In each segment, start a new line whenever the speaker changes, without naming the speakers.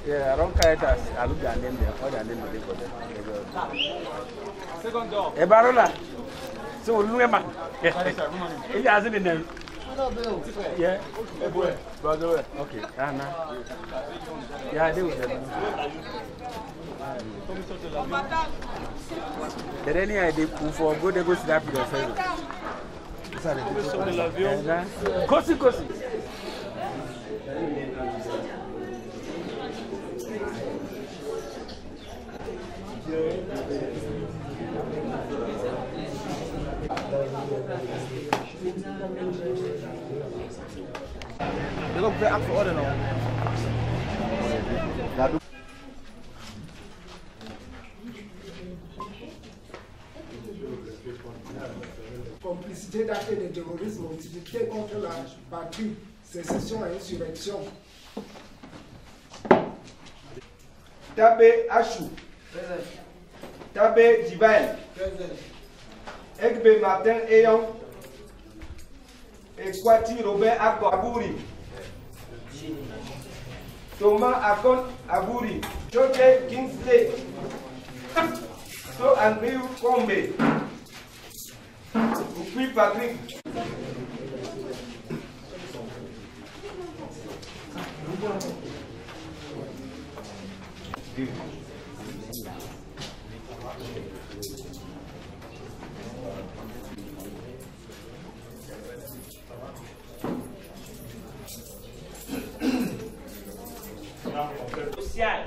Yeah, I don't care that. I look at them there. All their name is for them. Second door. Barola. So, Luma. He hasn't in them. Yeah. Brother. Okay. Yeah, they will. Did any idea for good they go to that video first? Kosi.
You're going to ask for order now.
Complicité d'actes de terrorisme motivés contre la patrie, sécession et insurrection.
Tabé Achou. Tabé Djibael. Egbe Martin Eyon. Ekwati Robert Abouri. Thomas Akon Abouri. Choke Kingsley. So Andrew Kombe. Puis Patrick.
Social.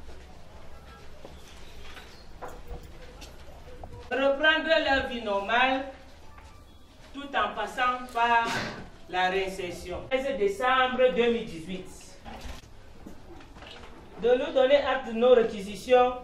Reprendre leur vie normale tout en passant par la réinsertion. 13 décembre 2018. De nous donner acte de nos réquisitions.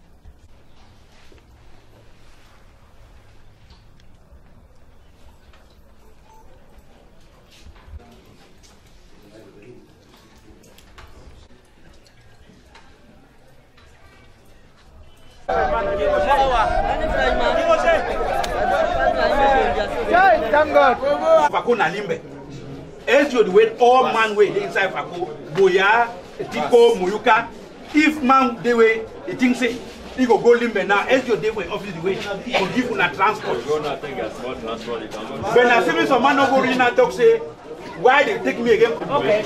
Fako na limbe. As you wait all man way inside Fako, Boya, Tiko, Muyuka. If man they way, he thinks say he go limbe now. As you they way office the way, he go give una transport.
You don't think it's more transport.
When I see me some man no go really not talk say why they take me again.
Okay.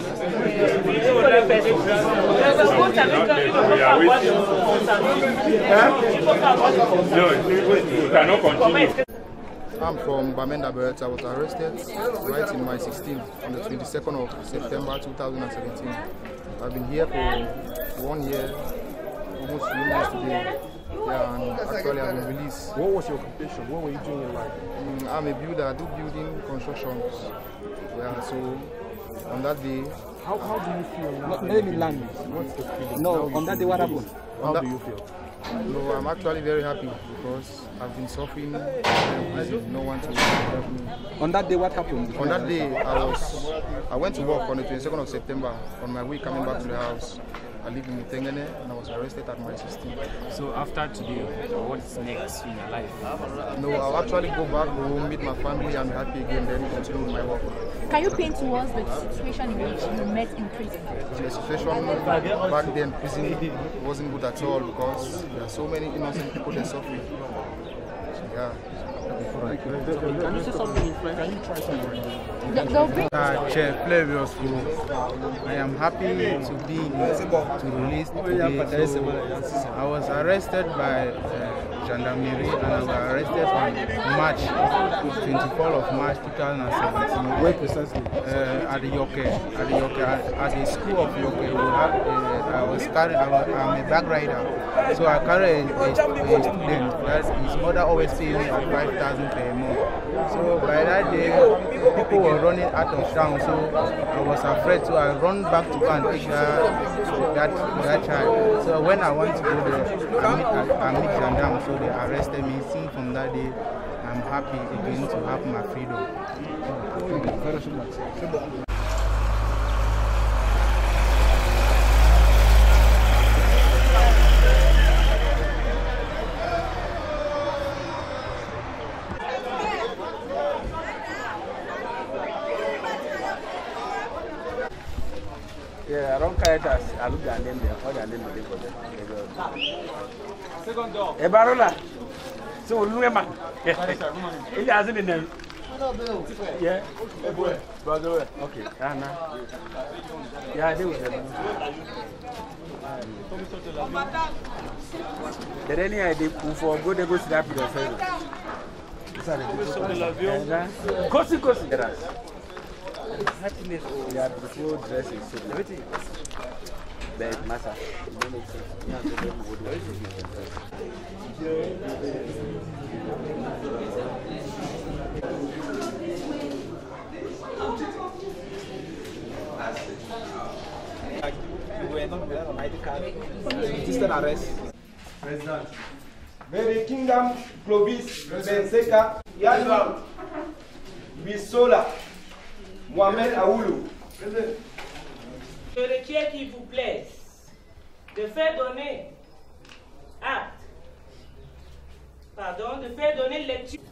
No, you cannot continue.
I'm from Bamenda Birds. I was arrested right in my 16th on the 22nd of September 2017. I've been here for 1 year, almost 2 months today. Yeah, and actually I've been released.
What was your occupation? What were you doing in life?
I'm a builder. I do building constructions. Yeah, so on that day.
How do you feel now?
Let me land.
What's the feeling?
No, on that day what happened?
How do you feel?
No, I'm actually very happy because I've been suffering. No one to help me.
On that day, what happened?
On that day, I went to work on the 22nd of September. On my way coming back to the house, I live in Tengene and I was arrested at my 16.
So after today, what's next in your life?
No, I'll actually go back home, meet my family and be happy again, then continue with my work.
Can you paint towards the situation in which you met in prison?
The situation back then, prison wasn't good at all because there are so many innocent people that suffer. Yeah.
Can you say something in French? Can you try something?
Chair Flavius, I am happy to be to release today. So I was arrested by gendarmerie and I was arrested on March 24th of March 2017.
Where precisely?
At the Yoke, at the school of Yoke. I'm a bag rider, so I carry a student that his mother always pays me at 5,000 per month. So by that day, people were running out of town, so I was afraid, so I run back to go and take that child. So when I want to go there, I meet gendarmes, so they arrested me. Since from that day, I'm happy again to have my freedom.
Yeah, I don't care it as I look at them there. All their name is for them.
Second door.
Barola. So, look man. It hasn't in them. Yeah. Brother. Okay. Yeah, they will. There any idea for go they go slap with the friend? Kosi. Happiness. Yeah, before dressing. So everything. But matter.
You were not there on ID card. Resisted arrest.
President. Very Kingdom Clovis Benseka Yalwa Bisola Mohamed Aoulou.
Je requiers qu'il vous plaise de faire donner acte, de faire donner lecture